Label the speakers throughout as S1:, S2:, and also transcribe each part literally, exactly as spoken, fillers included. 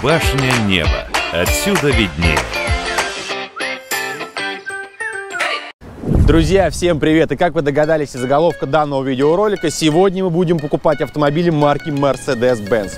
S1: Башня неба. Отсюда виднее.
S2: Друзья, всем привет! И как вы догадались из заголовка данного видеоролика, сегодня мы будем покупать автомобили марки Mercedes-Benz.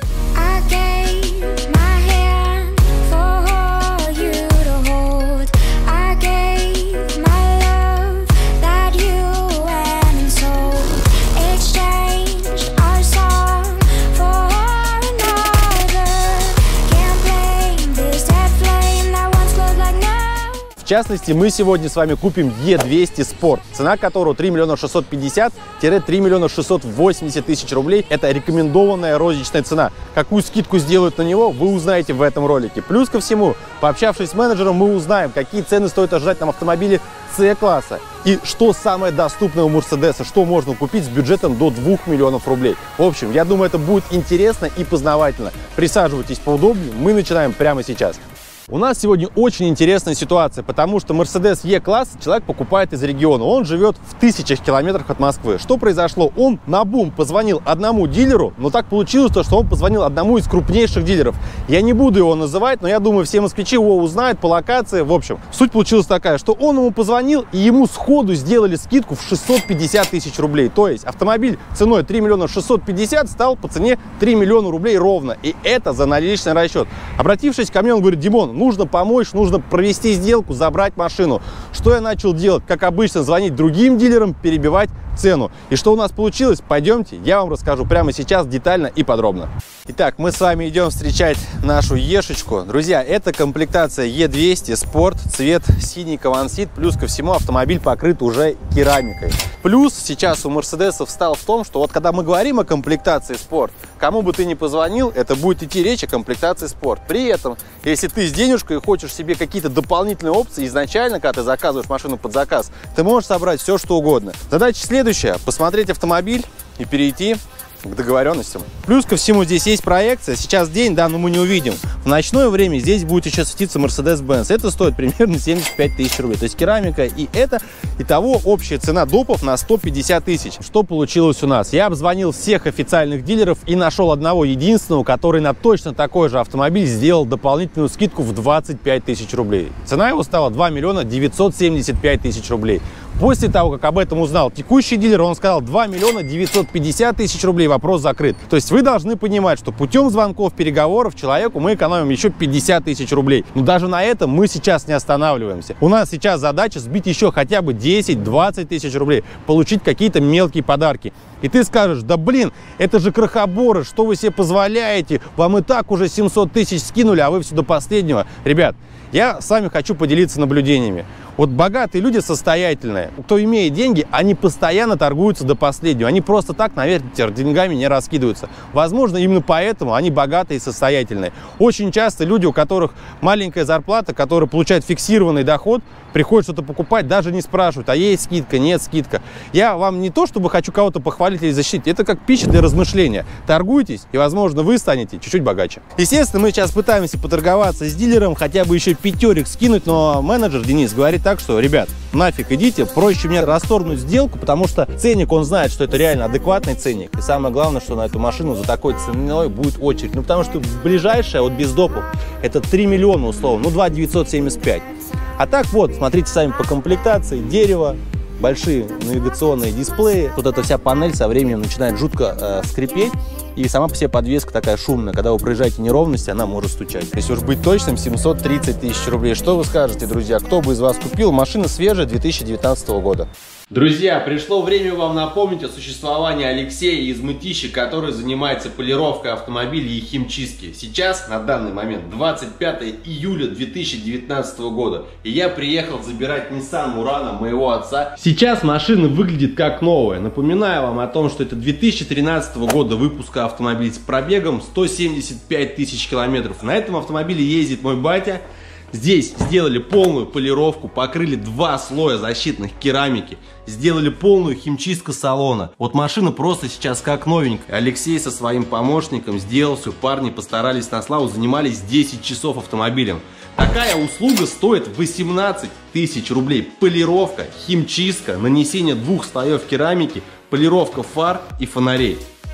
S2: В частности, мы сегодня с вами купим Е двести Sport, цена которого три миллиона шестьсот пятьдесят — три миллиона шестьсот восемьдесят тысяч рублей. Это рекомендованная розничная цена. Какую скидку сделают на него, вы узнаете в этом ролике. Плюс ко всему, пообщавшись с менеджером, мы узнаем, какие цены стоит ожидать нам автомобили С-класса и что самое доступное у Мерседеса, что можно купить с бюджетом до двух миллионов рублей. В общем, я думаю, это будет интересно и познавательно. Присаживайтесь поудобнее, мы начинаем прямо сейчас. У нас сегодня очень интересная ситуация, потому что Mercedes Е-класс человек покупает из региона. Он живет в тысячах километрах от Москвы. Что произошло? Он наобум позвонил одному дилеру, но так получилось, что он позвонил одному из крупнейших дилеров. Я не буду его называть, но я думаю, все москвичи его узнают по локации. В общем, суть получилась такая, что он ему позвонил, и ему сходу сделали скидку в шестьсот пятьдесят тысяч рублей. То есть автомобиль ценой три миллиона шестьсот пятьдесят стал по цене три миллиона рублей ровно. И это за наличный расчет. Обратившись ко мне, он говорит: Димон, нужно помочь, нужно провести сделку, забрать машину. Что я начал делать? Как обычно, звонить другим дилерам, перебивать цену. И что у нас получилось? Пойдемте, я вам расскажу прямо сейчас детально и подробно. Итак, мы с вами идем встречать нашу Ешечку. Друзья, это комплектация Е двести Sport, цвет синий кавансит. Плюс ко всему автомобиль покрыт уже керамикой. Плюс сейчас у Мерседесов встал в том, что вот когда мы говорим о комплектации Sport, кому бы ты ни позвонил, это будет идти речь о комплектации Sport. При этом, если ты с денежкой и хочешь себе какие-то дополнительные опции, изначально, когда ты заказываешь машину под заказ, ты можешь собрать все, что угодно. Задача следующая: посмотреть автомобиль и перейти к договоренностям. Плюс ко всему здесь есть проекция. Сейчас день, да, но мы не увидим. В ночное время здесь будет еще светиться Mercedes-Benz. Это стоит примерно семьдесят пять тысяч рублей. То есть керамика и это. Итого общая цена допов на сто пятьдесят тысяч. Что получилось у нас? Я обзвонил всех официальных дилеров и нашел одного единственного, который на точно такой же автомобиль сделал дополнительную скидку в двадцать пять тысяч рублей. Цена его стала два миллиона девятьсот семьдесят пять тысяч рублей. После того, как об этом узнал текущий дилер, он сказал два миллиона девятьсот пятьдесят тысяч рублей, вопрос закрыт. То есть вы должны понимать, что путем звонков, переговоров человеку мы экономим еще пятьдесят тысяч рублей. Но даже на этом мы сейчас не останавливаемся. У нас сейчас задача сбить еще хотя бы десять-двадцать тысяч рублей, получить какие-то мелкие подарки. И ты скажешь: да блин, это же крохоборы, что вы себе позволяете? Вам и так уже семьсот тысяч скинули, а вы все до последнего. Ребят, я с вами хочу поделиться наблюдениями. Вот богатые люди, состоятельные, кто имеет деньги, они постоянно торгуются до последнего. Они просто так, наверное, деньгами не раскидываются. Возможно, именно поэтому они богатые и состоятельные. Очень часто люди, у которых маленькая зарплата, которые получают фиксированный доход, приходят что-то покупать, даже не спрашивают, а есть скидка, нет скидка. Я вам не то, чтобы хочу кого-то похвалить или защитить, это как пища для размышления. Торгуйтесь, и, возможно, вы станете чуть-чуть богаче. Естественно, мы сейчас пытаемся поторговаться с дилером, хотя бы еще пятерик скинуть, но менеджер Денис говорит так, что: ребят, нафиг идите, проще мне расторгнуть сделку, потому что ценник, он знает, что это реально адекватный ценник. И самое главное, что на эту машину за такой ценой будет очередь. Ну, потому что ближайшая, вот без допов, это три миллиона условно, ну, два девятьсот семьдесят пять. А так вот, смотрите сами по комплектации: дерево, большие навигационные дисплеи. Вот эта вся панель со временем начинает жутко э, скрипеть. И сама по себе подвеска такая шумная. Когда вы проезжаете неровности, она может стучать. Если уж быть точным, семьсот тридцать тысяч рублей. Что вы скажете, друзья? Кто бы из вас купил? Машина свежая, две тысячи девятнадцатого года. Друзья, пришло время вам напомнить о существовании Алексея из Мытищи, который занимается полировкой автомобилей и химчистки. Сейчас, на данный момент, двадцать пятое июля две тысячи девятнадцатого года. И я приехал забирать Nissan Murano моего отца. Сейчас машина выглядит как новая. Напоминаю вам о том, что это две тысячи тринадцатого года выпуска автомобиль с пробегом сто семьдесят пять тысяч километров. На этом автомобиле ездит мой батя. Здесь сделали полную полировку, покрыли два слоя защитных керамики, сделали полную химчистку салона. Вот машина просто сейчас как новенькая. Алексей со своим помощником сделал все, парни постарались на славу, занимались десять часов автомобилем. Такая услуга стоит восемнадцать тысяч рублей. Полировка, химчистка, нанесение двух слоев керамики, полировка фар и фонарей.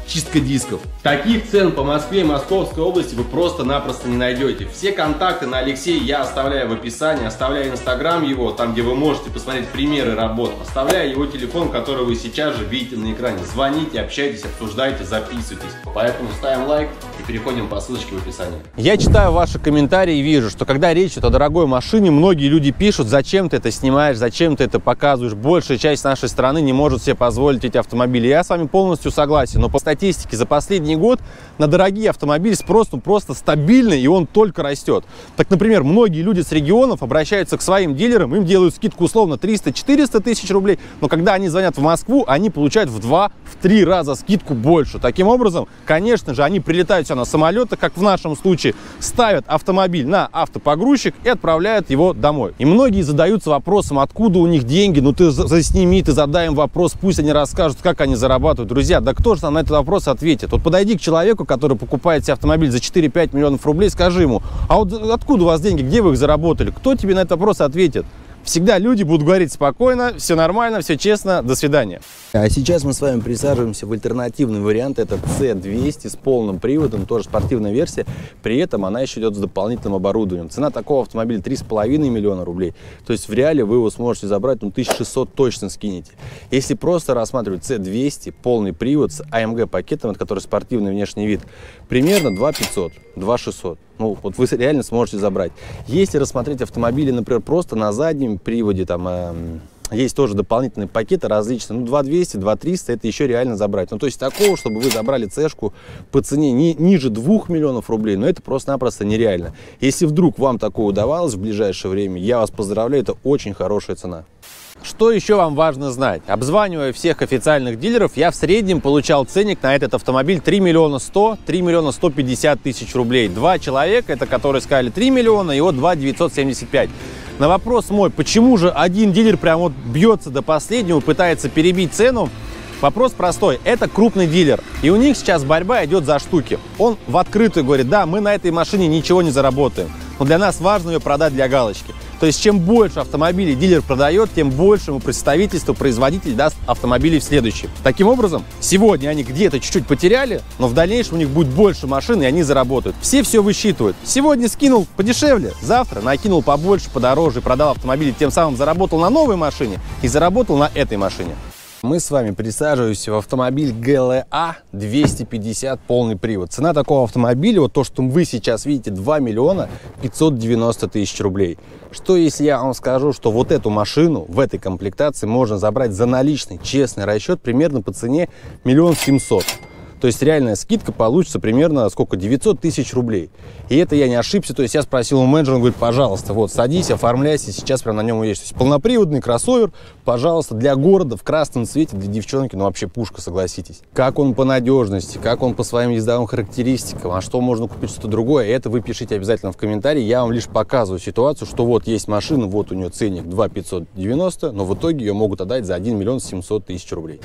S2: чистка дисков. Таких цен по Москве и Московской области вы просто-напросто не найдете. Все контакты на Алексея я оставляю в описании, оставляю инстаграм его, там где вы можете посмотреть примеры работ, оставляю его телефон, который вы сейчас же видите на экране. Звоните, общайтесь, обсуждайте, записывайтесь. Поэтому ставим лайк и переходим по ссылочке в описании. Я читаю ваши комментарии и вижу, что когда речь идет о дорогой машине, многие люди пишут, зачем ты это снимаешь, зачем ты это показываешь. Большая часть нашей страны не может себе позволить эти автомобили. Я с вами полностью согласен, но по статистике за последний год на дорогие автомобили спрос ну, просто стабильный, и он только растет. Так, например, многие люди с регионов обращаются к своим дилерам, им делают скидку условно триста-четыреста тысяч рублей, но когда они звонят в Москву, они получают в два-три раза скидку больше. Таким образом, конечно же, они прилетают сюда на самолетах, как в нашем случае, ставят автомобиль на автопогрузчик и отправляют его домой. И многие задаются вопросом, откуда у них деньги, ну ты засними, ты задай им вопрос, пусть они расскажут, как они зарабатывают. Друзья, да кто же нам на этот вопрос ответит? Вот подойди к человеку, который покупает себе автомобиль за четыре-пять миллионов рублей, скажи ему, а вот откуда у вас деньги, где вы их заработали? Кто тебе на этот вопрос ответит? Всегда люди будут говорить спокойно, все нормально, все честно, до свидания. А сейчас мы с вами присаживаемся в альтернативный вариант, это си двести с полным приводом, тоже спортивная версия, при этом она еще идет с дополнительным оборудованием. Цена такого автомобиля три с половиной миллиона рублей, то есть в реале вы его сможете забрать, ну тысяча шестьсот точно скинете. Если просто рассматривать си двести, полный привод с а эм гэ пакетом, от который спортивный внешний вид, примерно два пятьсот, два шестьсот. Ну, вот вы реально сможете забрать. Если рассмотреть автомобили, например, просто на заднем приводе, там э, есть тоже дополнительные пакеты различные, ну, два двести, два триста, это еще реально забрать. Ну, то есть такого, чтобы вы забрали цешку по цене ни, ниже двух миллионов рублей, ну, это просто-напросто нереально. Если вдруг вам такое удавалось в ближайшее время, я вас поздравляю, это очень хорошая цена. Что еще вам важно знать? Обзванивая всех официальных дилеров, я в среднем получал ценник на этот автомобиль три миллиона сто, три миллиона сто пятьдесят тысяч рублей. Два человека, это которые сказали три миллиона, и вот два девятьсот семьдесят пять. На вопрос мой, почему же один дилер прям вот бьется до последнего, пытается перебить цену, вопрос простой. Это крупный дилер, и у них сейчас борьба идет за штуки. Он в открытую говорит, да, мы на этой машине ничего не заработаем, но для нас важно ее продать для галочки. То есть, чем больше автомобилей дилер продает, тем больше ему представительство производитель даст автомобилей в следующем. Таким образом, сегодня они где-то чуть-чуть потеряли, но в дальнейшем у них будет больше машин, и они заработают. Все все высчитывают. Сегодня скинул подешевле, завтра накинул побольше, подороже, продал автомобили, тем самым заработал на новой машине и заработал на этой машине. Мы с вами присаживаемся в автомобиль гэ эл а двести пятьдесят полный привод. Цена такого автомобиля, вот то, что вы сейчас видите, два миллиона пятьсот девяносто тысяч рублей. Что если я вам скажу, что вот эту машину в этой комплектации можно забрать за наличный честный расчет примерно по цене миллион семьсот. То есть реальная скидка получится примерно сколько? девятьсот тысяч рублей. И это я не ошибся. То есть я спросил у менеджера, он говорит, пожалуйста, вот садись, оформляйся, сейчас прям на нем едешь. То есть полноприводный кроссовер, пожалуйста, для города в красном цвете, для девчонки, ну вообще пушка, согласитесь. Как он по надежности, как он по своим ездовым характеристикам, а что можно купить что-то другое, это вы пишите обязательно в комментарии. Я вам лишь показываю ситуацию, что вот есть машина, вот у нее ценник два пятьсот девяносто, но в итоге ее могут отдать за один миллион семьсот тысяч рублей.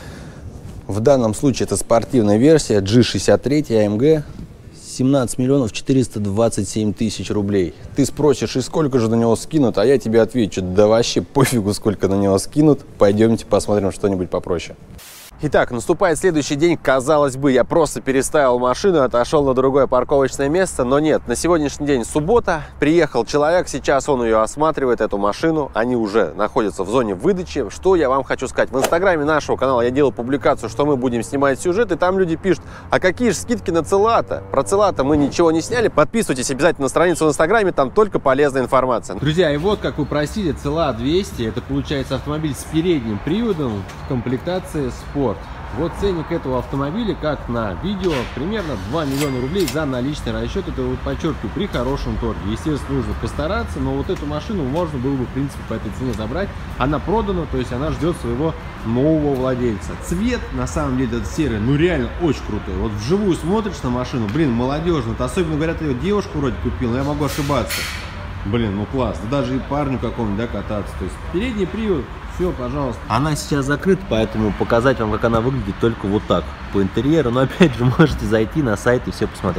S2: В данном случае это спортивная версия джи шестьдесят три а эм гэ, семнадцать миллионов четыреста двадцать семь тысяч рублей. Ты спросишь, и сколько же на него скинут, а я тебе отвечу, да вообще пофигу, сколько на него скинут, пойдемте посмотрим что-нибудь попроще. Итак, наступает следующий день. Казалось бы, я просто переставил машину, отошел на другое парковочное место, но нет. На сегодняшний день суббота, приехал человек, сейчас он ее осматривает, эту машину. Они уже находятся в зоне выдачи. Что я вам хочу сказать? В инстаграме нашего канала я делал публикацию, что мы будем снимать сюжет, и там люди пишут, а какие же скидки на Целато? Про Целато мы ничего не сняли. Подписывайтесь обязательно на страницу в инстаграме, там только полезная информация. Друзья, и вот, как вы просили, Целато двести, это получается автомобиль с передним приводом в комплектации Sport. Вот ценник этого автомобиля, как на видео, примерно два миллиона рублей за наличный расчет. Это, вот подчеркиваю, при хорошем торге. Естественно, нужно постараться, но вот эту машину можно было бы, в принципе, по этой цене забрать. Она продана, то есть она ждет своего нового владельца. Цвет, на самом деле, этот серый, ну реально очень крутой. Вот вживую смотришь на машину, блин, молодежно. Вот особенно, говорят, ее девушку вроде купил, но я могу ошибаться. Блин, ну класс. Даже и парню какому-нибудь, да, кататься. То есть передний привод. Все, пожалуйста. Она сейчас закрыта, поэтому показать вам, как она выглядит, только вот так, по интерьеру. Но опять же, можете зайти на сайт и все посмотреть.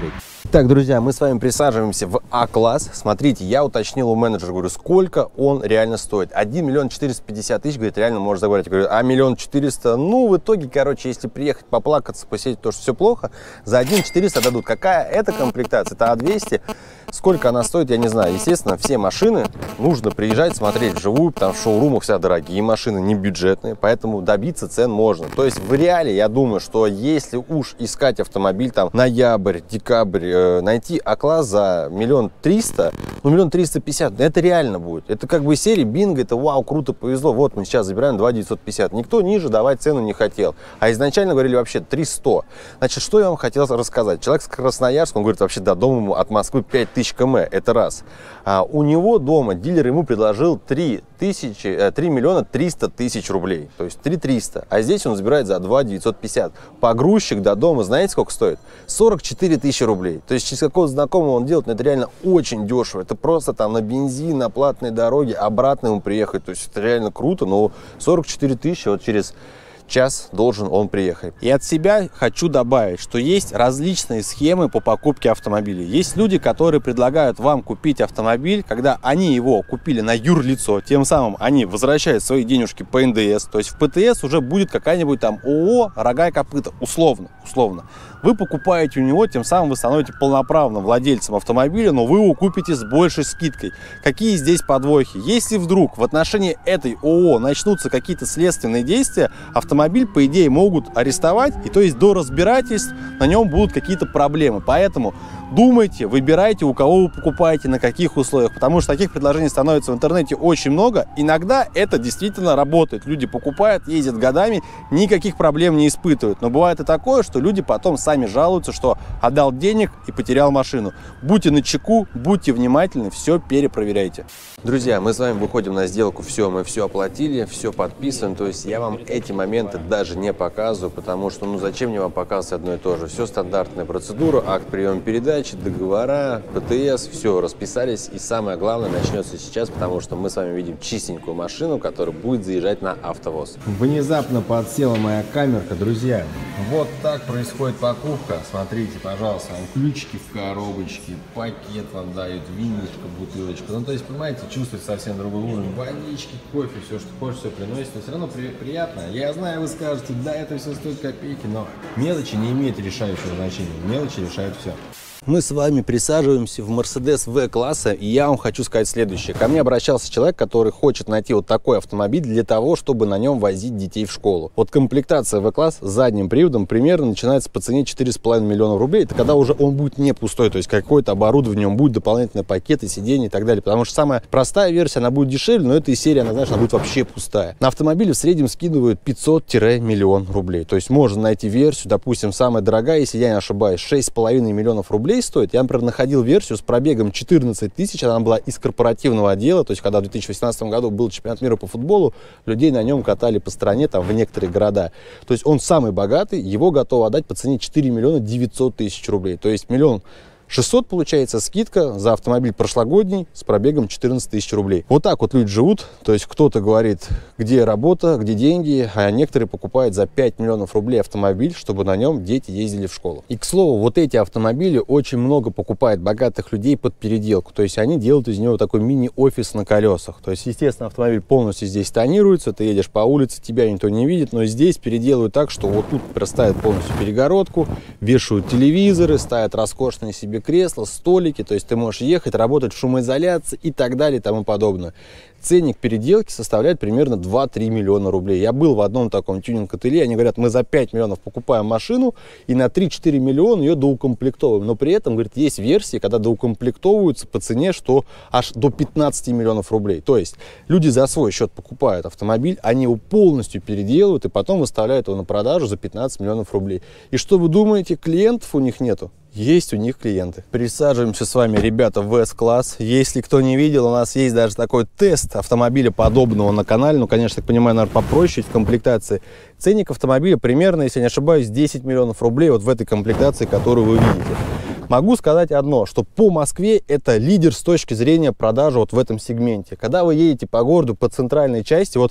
S2: Так, друзья, мы с вами присаживаемся в А-класс. Смотрите, я уточнил у менеджера, говорю, сколько он реально стоит. один миллион четыреста пятьдесят тысяч, говорит, реально можно заговорить. Я говорю, а миллион четыреста? Ну, в итоге, короче, если приехать, поплакаться, посидеть, то, что все плохо, за один миллион четыреста дадут. Какая это комплектация? Это А двести. Сколько она стоит, я не знаю. Естественно, все машины нужно приезжать, смотреть вживую, потому что в шоурумах вся дорогие машины, не бюджетные, поэтому добиться цен можно. То есть в реале, я думаю, что если уж искать автомобиль там ноябрь, декабрь, э, найти А-класс за миллион триста, ну миллион триста пятьдесят, это реально будет. Это как бы серия бинго, это вау, круто, повезло. Вот мы сейчас забираем два девятьсот пятьдесят. Никто ниже давать цену не хотел. А изначально говорили вообще триста. Значит, что я вам хотел рассказать. Человек с Красноярска, он говорит, вообще до дома ему от Москвы пять тысяч км, это раз. А у него дома дилер ему предложил три миллиона триста тысяч рублей, то есть три триста, а здесь он забирает за два девятьсот пятьдесят. Погрузчик до дома, знаете, сколько стоит? сорок четыре тысячи рублей. То есть через какого-то знакомого он делает, но это реально очень дешево. Это просто там на бензин, на платной дороге, обратно ему приехать. То есть это реально круто, но сорок четыре тысячи вот через час должен он приехать. И от себя хочу добавить, что есть различные схемы по покупке автомобилей. Есть люди, которые предлагают вам купить автомобиль, когда они его купили на юрлицо, тем самым они возвращают свои денежки по эн дэ эс, то есть в пэ тэ эс уже будет какая-нибудь там ООО «Рога и копыта», условно, условно. Вы покупаете у него, тем самым вы становитесь полноправным владельцем автомобиля, но вы его купите с большей скидкой. Какие здесь подвохи? Если вдруг в отношении этой ООО начнутся какие-то следственные действия, автомобиль, по идее, могут арестовать, и то есть до разбирательств на нем будут какие-то проблемы. Поэтому думайте, выбирайте, у кого вы покупаете, на каких условиях, потому что таких предложений становится в интернете очень много. Иногда это действительно работает. Люди покупают, ездят годами, никаких проблем не испытывают. Но бывает и такое, что люди потом сами жалуются, что отдал денег и потерял машину. Будьте начеку, будьте внимательны, все перепроверяйте. Друзья, мы с вами выходим на сделку, все, мы все оплатили, все подписываем, то есть я вам эти моменты даже не показываю, потому что, ну зачем мне вам показывать одно и то же? Все стандартная процедура, акт приема передачи, договора, пэ тэ эс, все, расписались, и самое главное начнется сейчас, потому что мы с вами видим чистенькую машину, которая будет заезжать на АвтоВОЗ. Внезапно подсела моя камерка, друзья, вот так происходит покупка, смотрите, пожалуйста, ключики в коробочке, пакет вам дают, винишко, бутылочка, ну то есть, понимаете, чувствует совсем другой уровень, водички, кофе, все, что хочешь, все приносит, но все равно при, приятно. Я знаю, вы скажете, да, это все стоит копейки, но мелочи не имеют решающего значения, мелочи решают все. Мы с вами присаживаемся в Mercedes В-класса, и я вам хочу сказать следующее. Ко мне обращался человек, который хочет найти вот такой автомобиль для того, чтобы на нем возить детей в школу. Вот комплектация В-класс с задним приводом примерно начинается по цене четыре с половиной миллиона рублей. Это когда уже он будет не пустой, то есть какое-то оборудование, в нем будет дополнительные пакеты, сиденья и так далее. Потому что самая простая версия, она будет дешевле, но эта серия, она, знаешь, она будет вообще пустая. На автомобиле в среднем скидывают пятьсот — миллион рублей. То есть можно найти версию, допустим, самая дорогая, если я не ошибаюсь, шесть с половиной миллионов рублей стоит. Я, например, находил версию с пробегом четырнадцать тысяч, она была из корпоративного отдела, то есть когда в две тысячи восемнадцатом году был чемпионат мира по футболу, людей на нем катали по стране, там, в некоторые города. То есть он самый богатый, его готовы отдать по цене четыре миллиона девятьсот тысяч рублей. То есть миллион шестьсот получается скидка за автомобиль прошлогодний с пробегом четырнадцать тысяч рублей. Вот так вот люди живут, то есть кто-то говорит, где работа, где деньги, а некоторые покупают за пять миллионов рублей автомобиль, чтобы на нем дети ездили в школу. И, к слову, вот эти автомобили очень много покупает богатых людей под переделку, то есть они делают из него такой мини-офис на колесах. То есть, естественно, автомобиль полностью здесь тонируется, ты едешь по улице, тебя никто не видит, но здесь переделывают так, что вот тут ставят полностью перегородку, вешают телевизоры, ставят роскошные себе кресла, столики, то есть ты можешь ехать, работать в шумоизоляции и так далее и тому подобное. Ценник переделки составляет примерно два-три миллиона рублей. Я был в одном таком тюнинг-ателье, они говорят, мы за пять миллионов покупаем машину и на три-четыре миллиона ее доукомплектовываем. Но при этом, говорит, есть версии, когда доукомплектовываются по цене, что аж до пятнадцати миллионов рублей. То есть люди за свой счет покупают автомобиль, они его полностью переделывают и потом выставляют его на продажу за пятнадцать миллионов рублей. И что вы думаете, клиентов у них нету? Есть у них клиенты. Присаживаемся с вами, ребята, в С-класс. Если кто не видел, у нас есть даже такой тест автомобиля подобного на канале. Ну, конечно, так понимаю, наверное, попроще в комплектации. Ценник автомобиля примерно, если не ошибаюсь, десять миллионов рублей вот в этой комплектации, которую вы видите. Могу сказать одно, что по Москве это лидер с точки зрения продажи вот в этом сегменте. Когда вы едете по городу, по центральной части, вот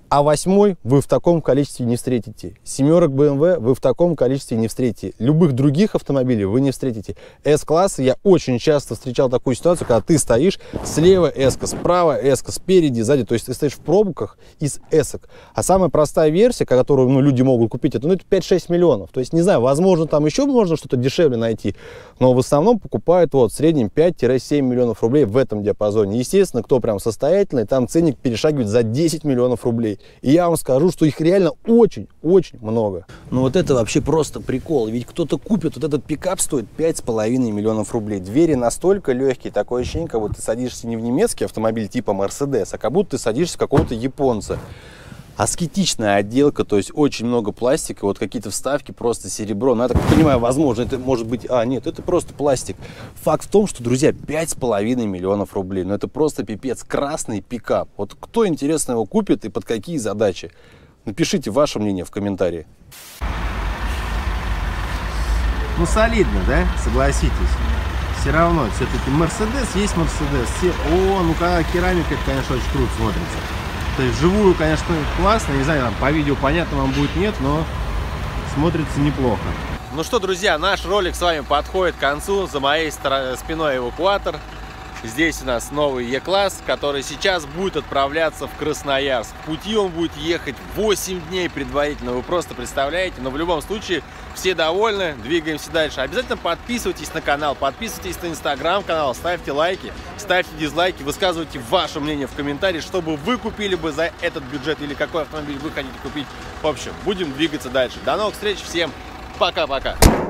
S2: А восьмой вы в таком количестве не встретите. Семерок бэ эм вэ вы в таком количестве не встретите. Любых других автомобилей вы не встретите. С-класса я очень часто встречал такую ситуацию, когда ты стоишь, слева эска, справа эска, спереди, сзади. То есть ты стоишь в пробках из эсок. А самая простая версия, которую ну, люди могут купить, это, ну, это пять-шесть миллионов. То есть, не знаю, возможно, там еще можно что-то дешевле найти. Но в основном покупают вот в среднем пять-семь миллионов рублей в этом диапазоне. Естественно, кто прям состоятельный, там ценник перешагивает за десять миллионов рублей. И я вам скажу, что их реально очень-очень много. Ну вот это вообще просто прикол. Ведь кто-то купит, вот этот пикап стоит пять с половиной миллионов рублей. Двери настолько легкие, такое ощущение, как будто ты садишься не в немецкий автомобиль типа Mercedes, а как будто ты садишься в какого-то японца. Аскетичная отделка, то есть очень много пластика, вот какие-то вставки, просто серебро. Ну, я так понимаю, возможно, это может быть... А, нет, это просто пластик. Факт в том, что, друзья, пять с половиной миллионов рублей. Ну, это просто пипец. Красный пикап. Вот кто, интересно, его купит и под какие задачи? Напишите ваше мнение в комментарии.
S3: Ну, солидно, да? Согласитесь. Все равно, все-таки Mercedes есть Mercedes. Все... О, ну, когда керамика, это, конечно, очень круто смотрится. То есть вживую, конечно, классно, не знаю, там по видео понятно вам будет, нет, но смотрится неплохо.
S2: Ну что, друзья, наш ролик с вами подходит к концу. За моей спиной эвакуатор. Здесь у нас новый Е-класс, который сейчас будет отправляться в Красноярск. В пути он будет ехать восемь дней предварительно, вы просто представляете. Но в любом случае все довольны, двигаемся дальше. Обязательно подписывайтесь на канал, подписывайтесь на инстаграм-канал, ставьте лайки, ставьте дизлайки, высказывайте ваше мнение в комментариях, чтобы вы купили бы за этот бюджет или какой автомобиль вы хотите купить. В общем, будем двигаться дальше. До новых встреч, всем пока-пока!